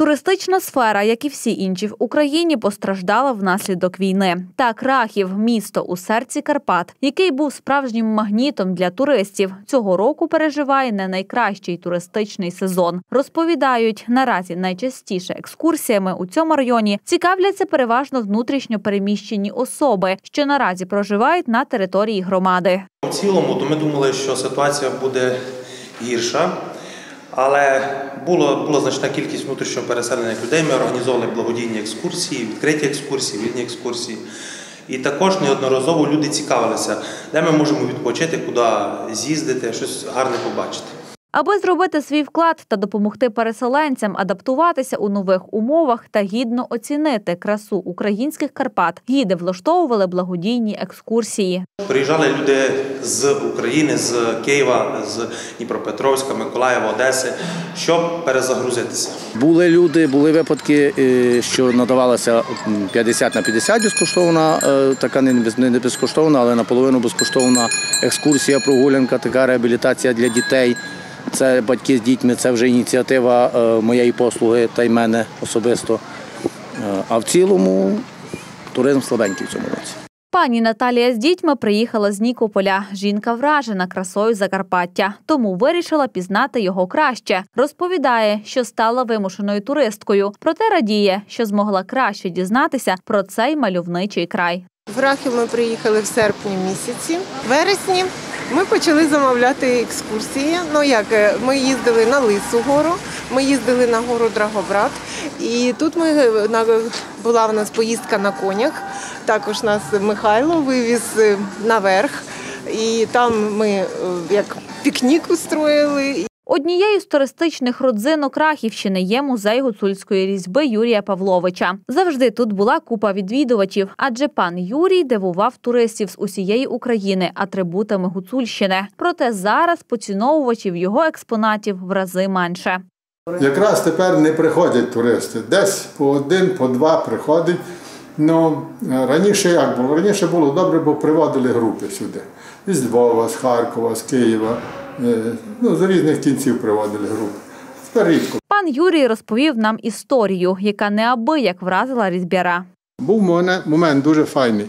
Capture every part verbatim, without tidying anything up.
Туристична сфера, як і всі інші в Україні, постраждала внаслідок війни. Так, Рахів – місто у серці Карпат, який був справжнім магнітом для туристів, цього року переживає не найкращий туристичний сезон. Розповідають, наразі найчастіше екскурсіями у цьому районі цікавляться переважно внутрішньо переміщені особи, що наразі проживають на території громади. У цілому, то ми думали, що ситуація буде гірша. Але була, була значна кількість внутрішньо переселених людей, ми організовували благодійні екскурсії, відкриті екскурсії, вільні екскурсії. І також неодноразово люди цікавилися, де ми можемо відпочити, куди з'їздити, щось гарне побачити. Аби зробити свій вклад та допомогти переселенцям адаптуватися у нових умовах та гідно оцінити красу українських Карпат, гіди влаштовували благодійні екскурсії. Приїжджали люди з України, з Києва, з Дніпропетровська, Миколаєва, Одеси, щоб перезагрузитися. Були люди, були випадки, що надавалася п'ятдесят на п'ятдесят безкоштовна, така не безкоштовна, але наполовину безкоштовна екскурсія, прогулянка, така реабілітація для дітей. Це батьки з дітьми, це вже ініціатива моєї послуги та й мене особисто. А в цілому туризм слабенький в цьому році. Пані Наталія з дітьми приїхала з Нікополя. Жінка вражена красою Закарпаття, тому вирішила пізнати його краще. Розповідає, що стала вимушеною туристкою, проте радіє, що змогла краще дізнатися про цей мальовничий край. В Рахів ми приїхали в серпні місяці. В вересні ми почали замовляти екскурсії. Ну як, ми їздили на Лису гору, ми їздили на гору Драгобрат. І тут ми, була в нас поїздка на конях. Також нас Михайло вивіз наверх. І там ми як пікнік устроїли. Однією з туристичних родзинок Рахівщини є музей гуцульської різьби Юрія Павловича. Завжди тут була купа відвідувачів, адже пан Юрій дивував туристів з усієї України атрибутами Гуцульщини. Проте зараз поціновувачів його експонатів в рази менше. Якраз тепер не приходять туристи. Десь по один, по два приходять. Ну, раніше як було? Раніше було добре, бо приводили групи сюди. Із Львова, з Харкова, з Києва. Ну, з різних кінців приводили групи. Тепер рідко. Пан Юрій розповів нам історію, яка неабияк вразила різьбяра. Був момент дуже файний.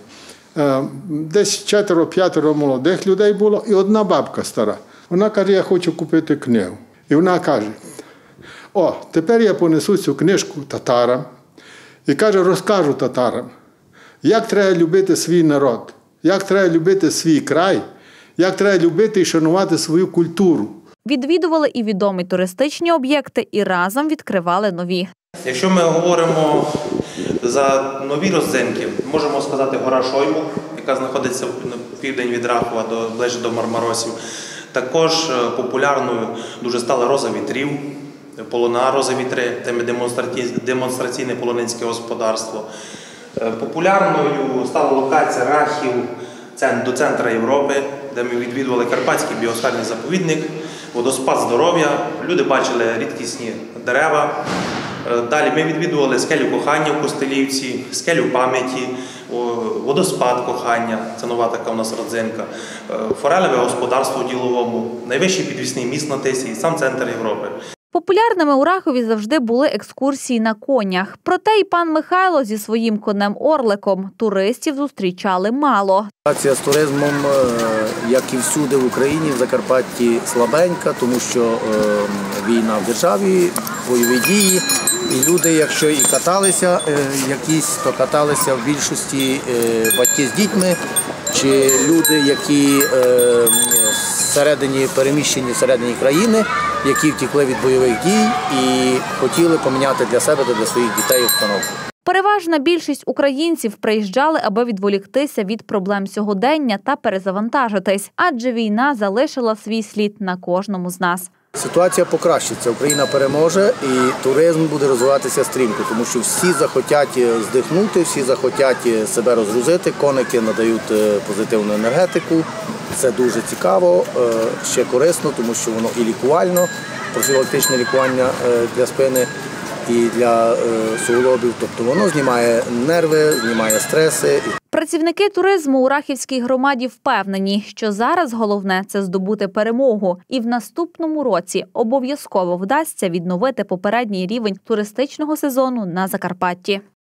Десь четверо-п'ятеро молодих людей було і одна бабка стара. Вона каже, я хочу купити книгу. І вона каже, о, тепер я понесу цю книжку татарам. І каже, розкажу татарам, як треба любити свій народ, як треба любити свій край, як треба любити і шанувати свою культуру. Відвідували і відомі туристичні об'єкти, і разом відкривали нові. Якщо ми говоримо за нові родзинки, можемо сказати гора Шойму, яка знаходиться на південь від Рахова, до, ближче до Мармаросів. Також популярною дуже стала роза вітрів, полона роза вітри, теми демонстраційне полонинське господарство. Популярною стала локація Рахів до центру Європи, де ми відвідували Карпатський біосферний заповідник, водоспад здоров'я, люди бачили рідкісні дерева. Далі ми відвідували скелю кохання в Костелівці, скелю пам'яті, водоспад кохання, це нова така у нас родзинка, форелеве господарство у Діловому, найвищий підвісний міст на Тисі і сам центр Європи. Популярними у Рахові завжди були екскурсії на конях. Проте і пан Михайло зі своїм конем-орликом туристів зустрічали мало. Ситуація з туризмом, як і всюди в Україні, в Закарпатті слабенька, тому що війна в державі, бойові дії. І люди, якщо і каталися якісь, то каталися в більшості батьки з дітьми, чи люди, які всередині переміщені всередині країни, які втекли від бойових дій і хотіли поміняти для себе та для своїх дітей обстановку. Переважна більшість українців приїжджали, аби відволіктися від проблем сьогодення та перезавантажитись, адже війна залишила свій слід на кожному з нас. Ситуація покращиться, Україна переможе і туризм буде розвиватися стрімко, тому що всі захотять здихнути, всі захотять себе розгрузити, коники надають позитивну енергетику. Це дуже цікаво, ще корисно, тому що воно і лікувально, профілактичне лікування для спини і для суглобів, тобто воно знімає нерви, знімає стреси. Працівники туризму у Рахівській громаді впевнені, що зараз головне – це здобути перемогу. І в наступному році обов'язково вдасться відновити попередній рівень туристичного сезону на Закарпатті.